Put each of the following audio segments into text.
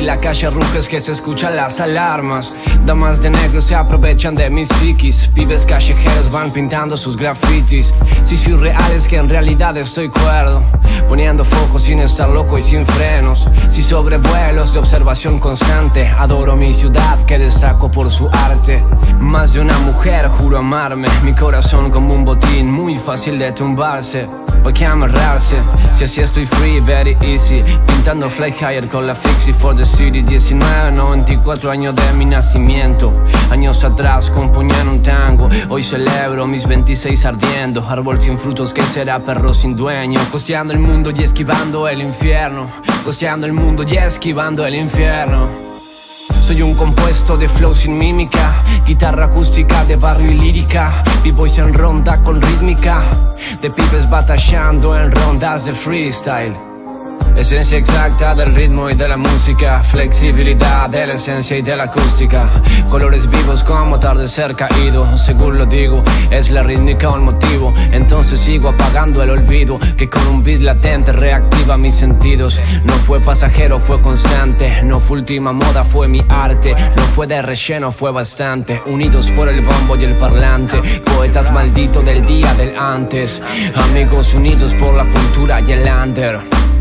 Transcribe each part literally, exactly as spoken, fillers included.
Si la calle ruge es que se escuchan las alarmas. Damas de negro se aprovechan de mis psiquis. Pibes callejeros van pintando sus grafitis. Si soy real es que en realidad estoy cuerdo, poniendo foco sin estar loco y sin frenos. Si sobrevuelos de observación constante. Adoro mi ciudad que destaco por su arte. Más de una mujer juro amarme. Mi corazón como un botín muy fácil de tumbarse. ¿Pa' qué amarrarse? Si así estoy free, very easy. Pintando fly higher con la Fixie for the city. Diecinueve, noventa y cuatro años de mi nacimiento. Años atrás componían un tango. Hoy celebro mis veintiséis ardiendo. Árbol sin frutos, que será perro sin dueño. Costeando el mundo y esquivando el infierno. Costeando el mundo y esquivando el infierno. Soy un compuesto de flow sin mímica. Guitarra acústica de barrio y lírica. B-boys en ronda con rítmica. De pibes batallando en rondas de freestyle. Esencia exacta del ritmo y de la música. Flexibilidad de la esencia y de la acústica. Colores vivos como atardecer caído. Según lo digo, es la rítmica un motivo. Entonces sigo apagando el olvido que con un beat latente reactiva mis sentidos. No fue pasajero, fue constante. No fue última moda, fue mi arte. No fue de relleno, fue bastante. Unidos por el bombo y el parlante. Poetas malditos del día del antes. Amigos unidos por la cultura y el under.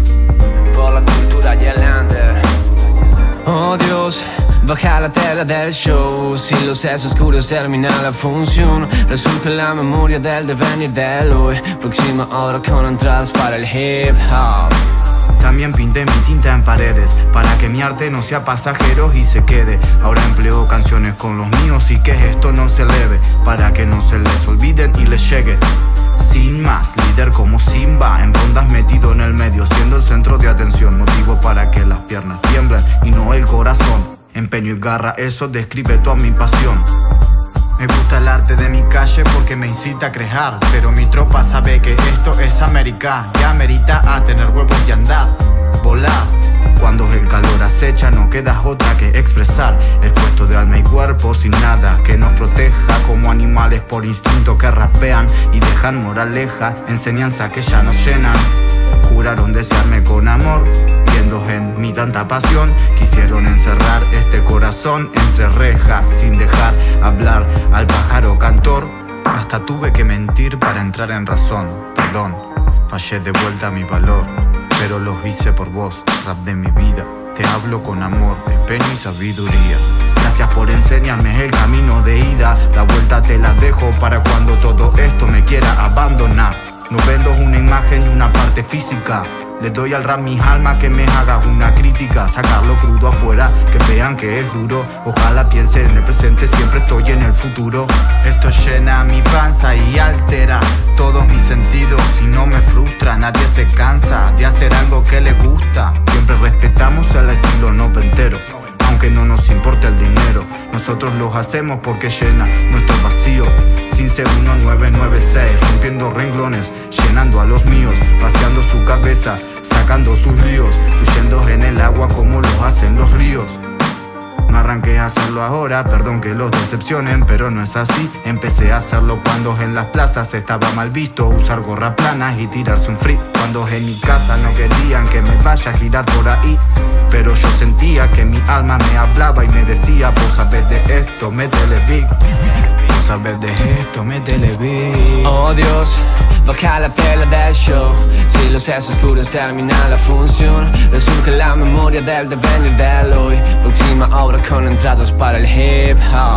Por la cultura y el under. Oh Dios, baja la tela del show. Si los es oscuros termina la función. Resurge la memoria del devenir del hoy. Próxima hora con entradas para el hip hop. También pinté mi tinta en paredes para que mi arte no sea pasajero y se quede. Ahora empleo canciones con los míos y que esto no se eleve, para que no se les olviden y les llegue. Sin más, líder como Simba, en rondas metido en el medio, siendo el centro de atención. Motivo para que las piernas tiemblen y no el corazón. Empeño y garra, eso describe toda mi pasión. Me gusta el arte de mi calle porque me incita a crear. Pero mi tropa sabe que esto es América. Ya merita a tener huevos y andar, volar. Cuando el calor acecha no queda otra que expresar. Expuesto de alma y cuerpo sin nada que nos proteja. Como animales por instinto que rapean y dejan moraleja. Enseñanza que ya nos llenan. Juraron desearme con amor. Viendo en mi tanta pasión, quisieron encerrar este corazón entre rejas sin dejar hablar al pájaro cantor. Hasta tuve que mentir para entrar en razón. Perdón, fallé de vuelta a mi valor, pero lo hice por vos, rap de mi vida. Te hablo con amor, empeño y sabiduría. Gracias por enseñarme el camino de ida. La vuelta te la dejo para cuando todo esto me quiera abandonar. No vendo una imagen y una parte física. Le doy al rap mi alma, que me haga una crítica. Sacarlo crudo afuera, que vean que es duro. Ojalá piensen en el presente, siempre estoy en el futuro. Esto llena mi panza y altera todos mis sentidos y no me frustra. Nadie se cansa de hacer algo que le gusta. Siempre respetamos el estilo noventero, aunque no nos importa el dinero. Nosotros los hacemos porque llena nuestro vacío. Sin ser uno nueve nueve seis, rompiendo renglones, llenando a los míos, vaciando su cabeza, sacando sus líos, fluyendo en el agua como lo hacen los ríos. No arranqué a hacerlo ahora, perdón que los decepcionen, pero no es así. Empecé a hacerlo cuando en las plazas estaba mal visto usar gorra planas y tirarse un free. Cuando en mi casa no querían que me vaya a girar por ahí, pero yo sentía que mi alma me hablaba y me decía: vos sabés de esto, métele big. Vos sabés de esto, métele big. Oh Dios, baja la tela del show. Si los es oscuros termina la función. Resurge la memoria del devenir del hoy. Próxima obra con entradas para el hip hop.